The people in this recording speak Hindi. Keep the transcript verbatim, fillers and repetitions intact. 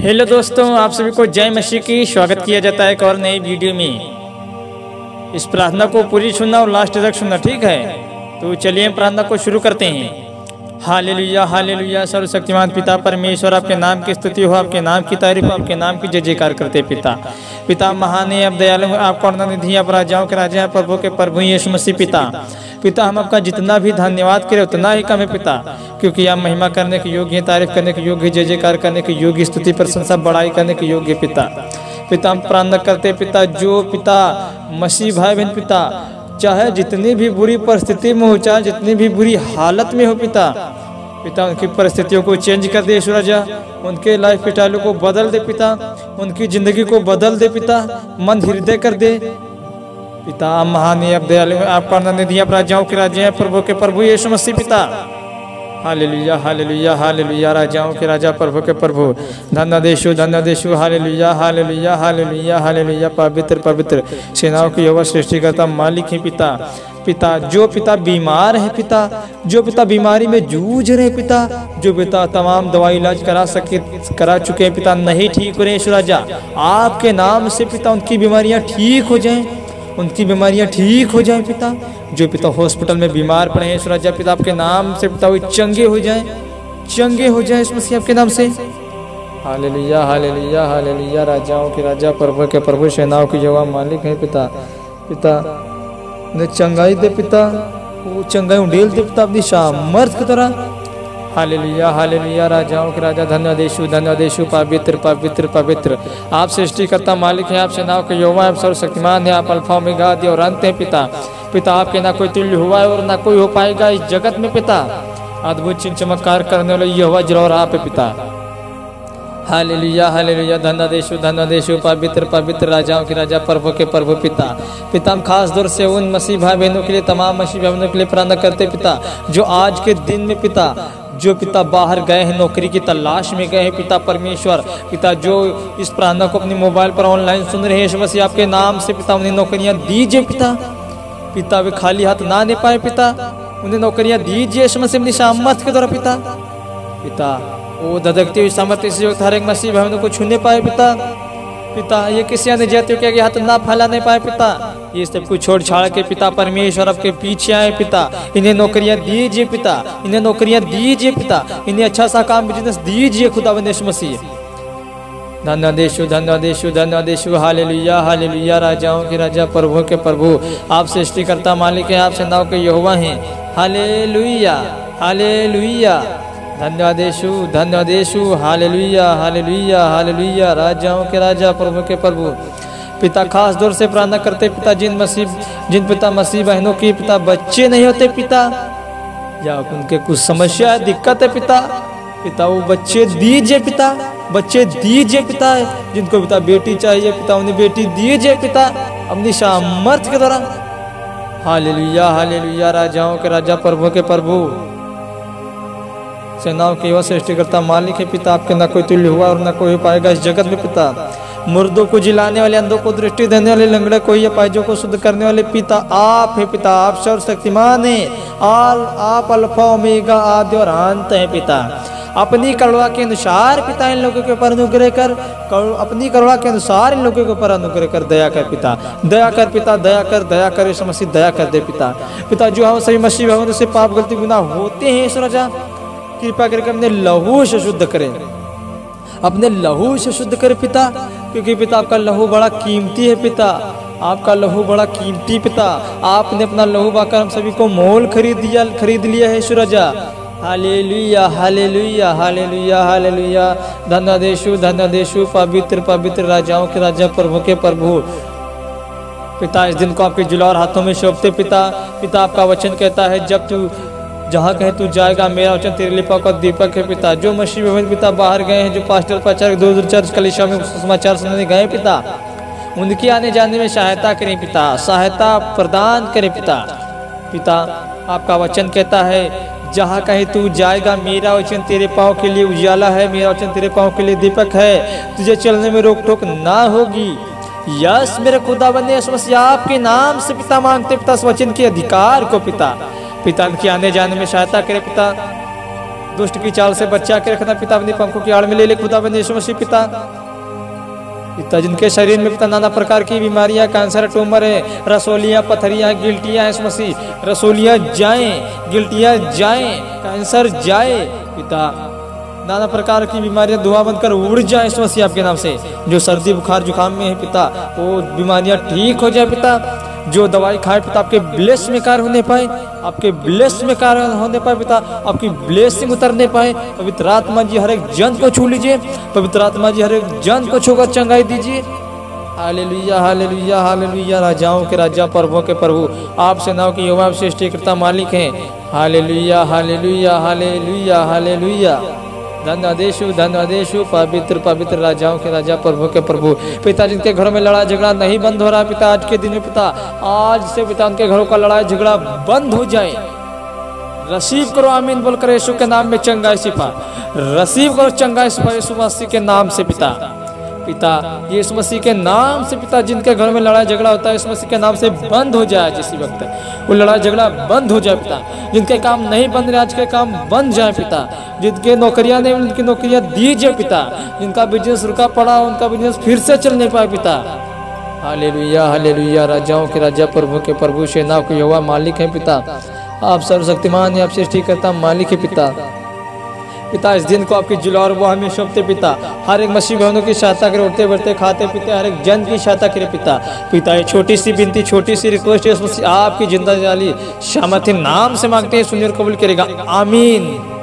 हेलो दोस्तों, आप सभी को जय मसीह की स्वागत किया जाता है एक और नई वीडियो में। इस प्रार्थना को पूरी सुनना और लास्ट तक सुनना, ठीक है? तो चलिए प्रार्थना को शुरू करते हैं। Hallelujah hallelujah. सर्वशक्तिमान पिता परमेश्वर, आपके नाम की स्तुति हो, आपके नाम की तारीफ, आपके नाम की जय जयकार करते पिता। पिता महान है, अब दयालु है, आप करुणानिधि, आप राजाओं के राजा, प्रभु के प्रभु यीशु मसीह पिता। पिता हम आपका जितना भी धन्यवाद करें उतना ही कम है पिता, क्योंकि आप महिमा करने के योग्य हैं, तारीफ करने के योग्य, जय जयकार करने के योग्य, स्तुति प्रशंसा बड़ाई करने के योग्य पिता। पिता हम प्रार्थना करते पिता, जो पिता मसीह भाई बहन पिता, चाहे जितनी भी बुरी परिस्थिति में हो, चाहे जितनी भी बुरी हालत में हो पिता, पिता उनकी परिस्थितियों को चेंज कर दे ईश्वर राजा, उनके लाइफ स्टाइल को बदल दे पिता, उनकी जिंदगी को बदल दे पिता, मन हृदय कर दे पिता। आप महान है, आप दयालु हैं, आप करुणानिधि, आप राजाओं के राजा हैं, प्रभु के प्रभु यीशु मसीह पिता। Hallelujah hallelujah hallelujah. राजाओं के राजा, प्रभु के प्रभु, धन्यदेशु धन्यदेशु। Hallelujah hallelujah hallelujah hallelujah. पवित्र पवित्र सेनाओं की यहोवा सृष्टिकर्ता मालिक है पिता। पिता जो पिता बीमार है पिता, जो पिता बीमारी में जूझ रहे पिता, जो पिता तमाम दवाई इलाज करा सके करा चुके हैं पिता, नहीं ठीक हो रहे ईश्वर राजा, आपके नाम से पिता उनकी बीमारियां ठीक हो जाएं, उनकी बीमारियां ठीक हो जाएं पिता। जो पिता हॉस्पिटल में बीमार पड़े हैं ईश्वर राजा, पिता आपके नाम से पिता वो चंगे हो जाएं, चंगे हो जाएं इस मसीह आपके नाम से। Hallelujah hallelujah hallelujah. राजाओं के राजा, प्रभु के प्रभु, सेनाओं की यहोवा मालिक है पिता। पिता ने चंगाई दे पिता, वो चंगाई उंडेल दे पिता अपनी सामर्थ की तरह। Hallelujah hallelujah. राजाओं के राजा, धन्यदेशु धन्यदेशु। पवित्र पवित्र पवित्र आप सृष्टिकर्ता मालिक हैं, आप सेनाओं के यहोवा, आप सर्वशक्तिमान हैं, आप अल्फा ओमेगा आदि और अंत हैं पिता। पिता आपके ना कोई तुल्य हुआ है और ना कोई हो पाएगा इस जगत में पिता। अद्भुत चिन्ह चमत्कार करने वाले यहोवा जरूर आप है पिता। Hallelujah hallelujah. धन्यदेशु धन्यदेशु। पवित्र पवित्र राजाओं के राजा, प्रभु के प्रभु पिता। पिता हम खास तौर से उन मसीह भाई बहनों के लिए, तमाम मसीह भाई बहनों के लिए प्रार्थना करते पिता, जो आज के दिन में पिता, जो पिता बाहर गए हैं, नौकरी की तलाश में गए हैं पिता परमेश्वर। पिता जो इस प्रार्थना को अपने मोबाइल पर ऑनलाइन सुन रहे हैं मसीह आपके नाम से पिता, उन्हें नौकरियां दीजिए पिता। पिता वे खाली हाथ ना दे पाए पिता, उन्हें नौकरियां दीजिए मसीह अपनी सामर्थ के द्वारा पिता। पिता वो धधकती हुई सामर्थ्य से हर एक मसीह भाइयों को छूने पाए पिता। पिता ये किसी अन्य जातियों के हाथ ना फैलाने पाए पिता, ये सब कुछ छोड़ छाड़ के पिता परमेश्वर आपके पीछे आए पिता। इन्हें नौकरियां दीजिए पिता, इन्हें नौकरियां दीजिए पिता, इन्हें अच्छा सा काम बिजनेस दीजिए खुदावंद यीशु मसीह। धन्यदेशु धन्यदेशु धन्यदेशु। Hallelujah hallelujah. राजाओं के राजा, प्रभु के प्रभु, आप सृष्टिकर्ता मालिक हैं, आप सेनाओं के यहोवा हैं। Hallelujah hallelujah. धन्यदेशु धन्यदेशु। Hallelujah hallelujah hallelujah. राजाओं के राजा, प्रभु के प्रभु पिता, खास तौर से प्रार्थना करते पिता, जिन मसीह जिन पिता मसीह बहनों की पिता बच्चे नहीं होते पिता, या उनके कुछ समस्या है, दिक्कत है पिता, पिता वो बच्चे दीजिए पिता, बच्चे दीजिए पिता। जिनको पिता बेटी चाहिए पिता, उन्हें बेटी दीजिए पिता अपनी सामर्थ के द्वारा। Hallelujah hallelujah. राजाओं के राजा, प्रभु के प्रभु, सेनाओं की यहोवा सृष्टिकर्ता मालिक है पिता। आपके ना कोई तुल्य हुआ और ना कोई पाएगा इस जगत में पिता। मुर्दों को जिलाने वाले, अंधों को दृष्टि देने वाले, लंगड़े को या पायजों को शुद्ध करने वाले पिता आप है पिता। आप सर्वशक्तिमान हैं, आल आप अल्फा ओमेगा आदि और अंत है पिता। अपनी करुणा के अनुसार पिता इन लोगों के ऊपर अनुग्रह कर, अपनी करुणा के अनुसार इन लोगों के ऊपर अनुग्रह कर, दया कर पिता, दया कर पिता, दया कर दया कर यीशु मसीह, दया कर दे पिता। पिता जो हम सभी मसीह भाइयों से पाप गलती गुनाह होते हैं ईश्वर राजा, कृपा करके अपने लहू से शुद्ध करें, अपने लहू से शुद्ध करें पिता, क्योंकि पिता आपका लहू बड़ा कीमती है पिता, आपका लहू बड़ा कीमती पिता। आपने अपना लहू बहाकर हम सभी को मोल खरीद दिया खरीद लिया है ईश्वर राजा। Hallelujah hallelujah hallelujah hallelujah. धन्यदेशु धन्यदेशु। पवित्र पवित्र राजाओं के राजा, प्रभु के प्रभु पिता, इस दिन को आपके जुलार हाथों में सौंपते पिता। पिता आपका वचन कहता है, जब तू जहाँ कहे तू जाएगा, मेरा वचन तेरे लिपा का दीपक है पिता। जो मसीह भाई पिता बाहर गए हैं, जो पास्टर प्रचारक दूर दूर चर्च कलीसिया में समाचार सुनाने गए पिता, उनके आने जाने में सहायता करें पिता, सहायता प्रदान करें पिता। पिता आपका वचन कहता है, जहाँ कहीं तू जाएगा, मेरा वचन तेरे पाँव के लिए उजाला है, मेरा वचन तेरे पाँव के लिए दीपक है, तुझे चलने में रोक टोक ना होगी। यस मेरे खुदावंद यीशु मसीह, आपके नाम से पिता मांगते पिता, इस वचन के अधिकार को पिता, पिता के आने जाने में सहायता करे पिता। दुष्ट की चाल से बचा के रखना पिता, अपनी पंखों की आड़ में ले ले खुदावंद यीशु मसीह पिता। पिता जिनके शरीर में पिता नाना प्रकार की बीमारियां, कैंसर, ट्यूमर है, रसोलियां, पथरियां, गिल्टियां यीशु मसीह, रसोलियां जाएं, गिल्टियां जाएं, कैंसर जाए पिता, नाना प्रकार की बीमारियां धुआं बनकर उड़ जाए यीशु मसीह आपके नाम से। जो सर्दी बुखार जुकाम में है पिता, वो बीमारियां ठीक हो जाए पिता। जो दवाई खाए पिता, आपके ब्लेस में कार्य होने पाए, आपके ब्लेस में कार्य होने पाए पिता, आपकी ब्लेसिंग उतरने पाए। पवित्र आत्मा जी हर एक जन को छू लीजिए, पवित्र आत्मा जी हर एक जन को छूकर चंगाई दीजिए। Hallelujah hallelujah hallelujah. राजाओं के राजा, प्रभुओं के प्रभु, आप सेनाओं की यहोवा, सृष्टिकर्ता मालिक हैं। Hallelujah hallelujah hallelujah hallelujah. धन्यवादेशु धन्यवादेशु। पवित्र पवित्र राजाओं के राजा, प्रभु के प्रभु पिता, जिनके घरों में लड़ाई झगड़ा नहीं बंद हो रहा पिता, आज के दिन में पिता, आज से पिता उनके घरों का लड़ाई झगड़ा बंद हो जाए। रसीव करो आमीन बोलकर यीशु के नाम में चंगाई शिफा, रसीव करो चंगाई शिफा यीशु मसीह के नाम से पिता। पिता यीशु मसीह के नाम से पिता, जिनके घरों में लड़ाई झगड़ा होता है यीशु मसीह के नाम से बंद हो जाए। जिस वक्त वो लड़ाई झगड़ा बंद हो जाए पिता, जिनके काम नहीं बन रहे आज के काम बन जाए पिता, जिनके नौकरियां नहीं उनकी नौकरियां दीजिए पिता, जिनका बिजनेस रुका पड़ा उनका बिजनेस फिर से चल नहीं पाए पिता। Hallelujah hallelujah. राजाओं के राजा, प्रभु के प्रभु, सेनाओं के यहोवा मालिक है पिता, आप सर्वशक्तिमान है, आप सृष्टिकर्ता मालिक है पिता। पिता इस दिन को आपकी जुला और वो हमें सौंपते पिता, हर एक मसीह बहनों की सहायता करे, उठते बैठते खाते पीते हर एक जन की सहायता करे पिता। पिता ये छोटी सी विनती, छोटी सी रिक्वेस्ट है, आपकी जिंदा जाली सामर्थ्य नाम से मांगते हैं, सुनिए और कबूल करेगा आमीन।